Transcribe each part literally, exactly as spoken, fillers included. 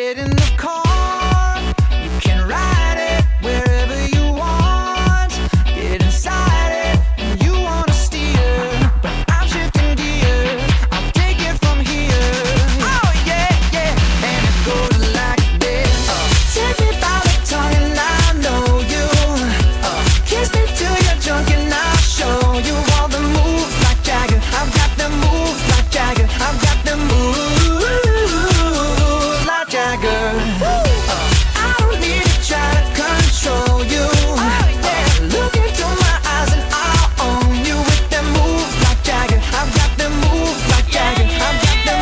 get in the car, you can ride it wherever you want. Get inside it, and you wanna steer, but I'm shifting gears, I'll take it from here. Oh yeah, yeah, and it goes like this. uh, Take me by the tongue and I know you. uh, Kiss me till you're drunk and I'll show you all the moves like Jagger. I've got the moves like Jagger. I've got the moves like Jagger. uh, I don't need to try to control you. oh, yeah. Look into my eyes and I'll own you with them moves like Jagger. I've got the moves like Jagger. I've got the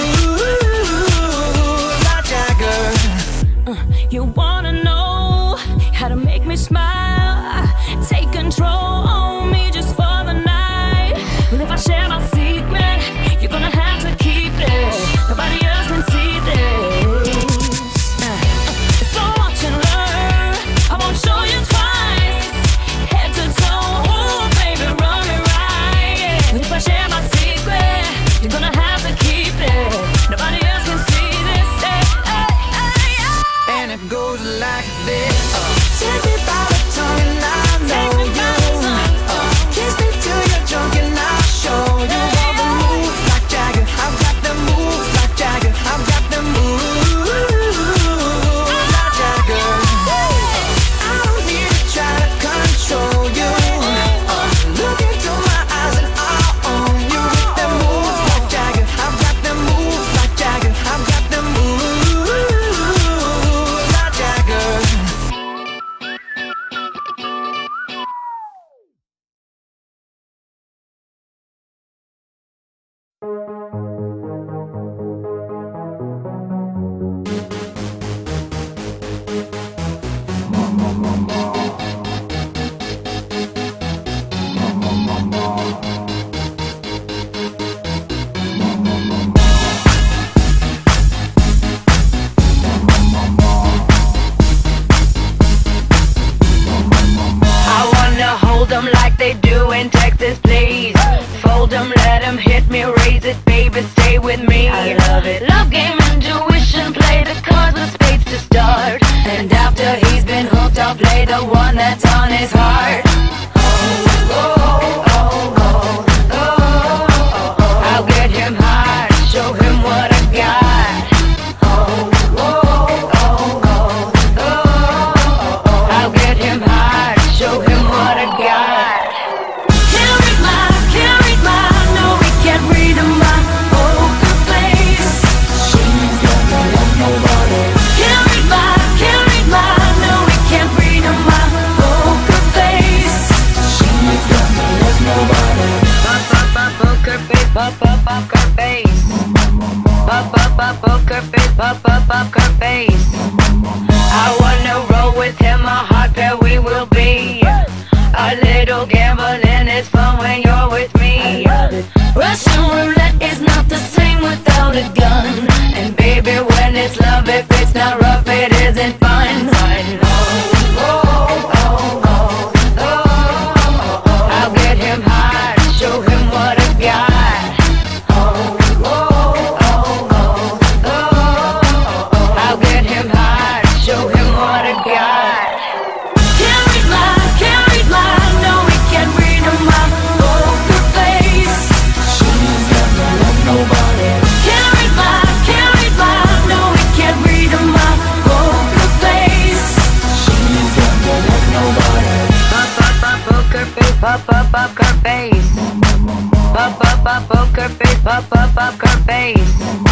moves like Jagger. Uh, you wanna know how to make me smile? Take control on me just for the night. But if I share my secret, you're gonna have to keep it. Nobody else can see this. Uh, so watch and learn. I won't show you twice. Head to toe, ooh, baby, run me right. But if I share my secret, you're gonna have to keep it. Nobody else can see this. Hey, hey, hey, hey. And it goes like this. uh, Take me by the tongue and I know you. uh, Kiss me till you're drunk and I'll show you all the moves like Jagger. I've got the moves like Jagger. I've got the moves like Jagger. uh, I don't need to try to control you. uh, Look into my eyes and I'll own you with the moves like Jagger. I've got the moves like Jagger. I've got the moves like Jagger. I wanna hold them like they do in Texas, please. Fold them, let them hit me, raise it, baby, stay with me. I love it. Love game, intuition, play the cards with spades to start. And after he's been hooked, I'll play the one that's on his heart. Oh, oh, oh, oh, oh, oh, oh. I'll get him hard, show him what I got. Oh, oh, oh, oh, oh, oh, oh. I'll get him hard, show him what I got. Can't read my, can't read my, no, we can't read my poker face. She's got no love, nobody. Can't read my, can't read my, no, we can't read my poker face. She's got no love, nobody. Pop, pop, pop, poker face, pop, pop, poker face. Pop, pop, pop, poker face, pop, pop, poker face. I wanna roll with him, a hot pair we will be. A little gambling is fun when you're with me. Russian roulette is not the same without a gun. And baby, when it's love, if it's not rough, it isn't fun. Fun. Oh, oh, oh, oh, oh, oh, oh. I'll get him hard, show him what I got. Oh, oh, oh, oh, oh, oh, oh. I'll get him hard, show him what I got. Can't read my, can't read my, no, we can't read my poker face. She's got no love, nobody. Can't read my, can't read my, no, we can't read my poker face. She's got no love, nobody. Pop, pop, pop, poker face, pop, pop, poker face. Pop, pop, pop, poker face, pop, pop, poker face.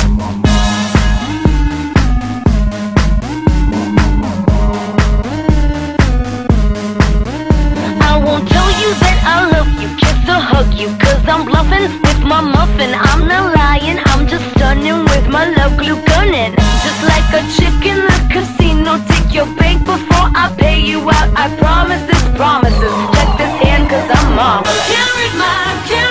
I won't tell you that I love you, kiss or hug you, cause I'm bluffing with my muffin. I'm not lying, I'm just stunning with my love glue gunning. Just like a chick in the casino, take your bank before I pay you out. I promise this promises, check this hand cause I'm marvelous. Can't read my, can't